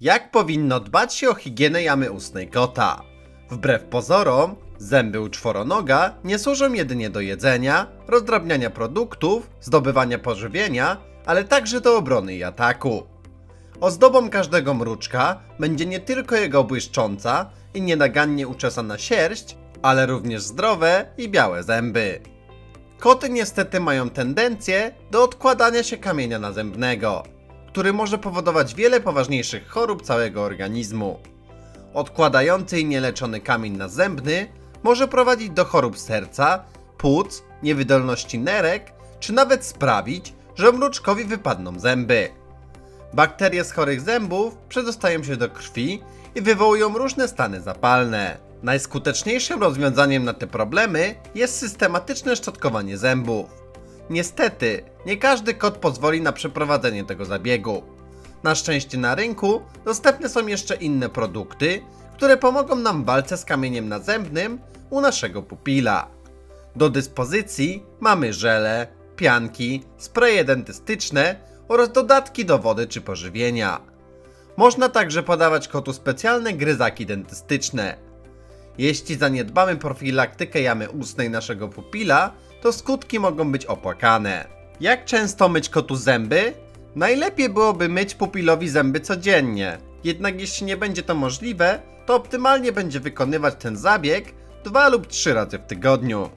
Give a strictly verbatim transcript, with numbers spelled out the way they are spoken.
Jak powinno dbać się o higienę jamy ustnej kota? Wbrew pozorom, zęby u czworonoga nie służą jedynie do jedzenia, rozdrabniania produktów, zdobywania pożywienia, ale także do obrony i ataku. Ozdobą każdego mruczka będzie nie tylko jego błyszcząca i nienagannie uczesana sierść, ale również zdrowe i białe zęby. Koty niestety mają tendencję do odkładania się kamienia nazębnego, który może powodować wiele poważniejszych chorób całego organizmu. Odkładający i nieleczony kamień nazębny może prowadzić do chorób serca, płuc, niewydolności nerek, czy nawet sprawić, że mruczkowi wypadną zęby. Bakterie z chorych zębów przedostają się do krwi i wywołują różne stany zapalne. Najskuteczniejszym rozwiązaniem na te problemy jest systematyczne szczotkowanie zębów. Niestety, nie każdy kot pozwoli na przeprowadzenie tego zabiegu. Na szczęście na rynku dostępne są jeszcze inne produkty, które pomogą nam w walce z kamieniem nazębnym u naszego pupila. Do dyspozycji mamy żele, pianki, spreje dentystyczne oraz dodatki do wody czy pożywienia. Można także podawać kotu specjalne gryzaki dentystyczne. Jeśli zaniedbamy profilaktykę jamy ustnej naszego pupila, to skutki mogą być opłakane. Jak często myć kotu zęby? Najlepiej byłoby myć pupilowi zęby codziennie, jednak jeśli nie będzie to możliwe, to optymalnie będzie wykonywać ten zabieg dwa lub trzy razy w tygodniu.